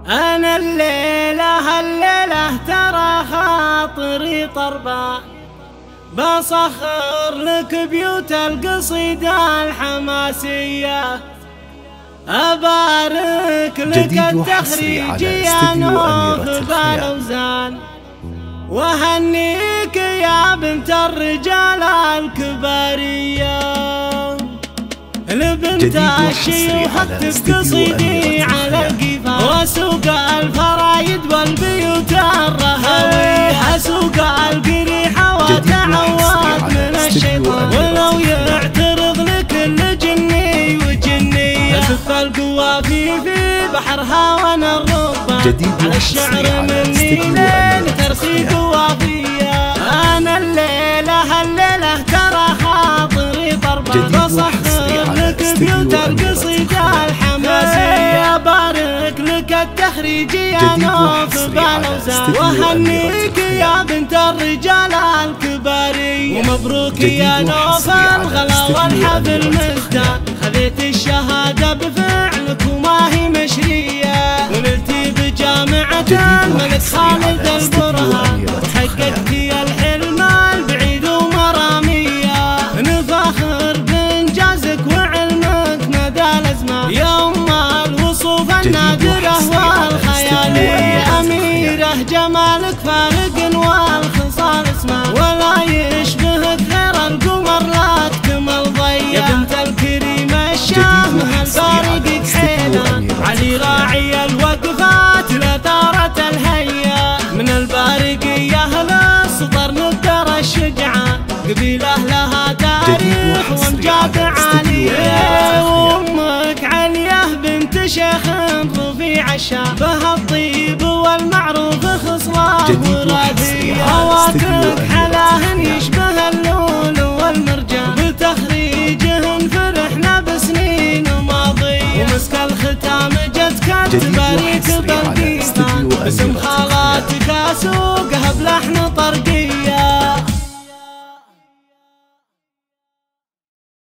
أنا الليلة ترى خاطري طربان، بسخر لك بيوت القصيدة الحماسية، أبارك لك التخريج يا نوف بالأوزان، وهنيك يا بنت الرجال الكبارية، لبنت الشيوخ اكتب قصيدي على القفا، وسوق الفرايد والبيوت الرهوية، اسوق القريحة وتعوض من الشيطان، ولو يعترض لكل جني وجنية، اسف القوافي في بحرها وانا الربان، على الشعر مني لين ترسي قوافية. انا الليلة ترى خاطري طربان، بسخر لك بيوت القصيدة الحماسية، بارك لك التخريج يا نوف بالأوزان، وهنيك يا بنت الرجال الكبارية، ومبروك يا نوف الغلا والحفل مزدان، خذيت الشهادة بفعلك وما هي مشرية، ونلتي بجامعة الملك خالد البرهان، وحققتي الحلم البعيد ومرامية، نفخر بإنجازك وعلمك مدى الأزمان، يوم الوصوف النادرة والخيالية، أميرة جمالك فارق والخصال اسمه، ولا يشبهك غير القمر لا تكمل ضيّة، يا بنت الكريمة الشامة الفارق حيلان، علي راعي الوقفات لثارة الهيا، من البارقية للصدر ندر الشجعان، قبيلة لها تاريخ وامجاد عالية، وامك علية بنت شيخ رفيع الشام، بها الطيب والمعروف خصلان وراثية، هواكك حلاهن يشبه اللول والمرجان، بتخريجهن فرحنا بسنين ماضية، ومسك الختام جدك تباريك بالقيفان، باسم خالاتك اسوقها بلحن طرق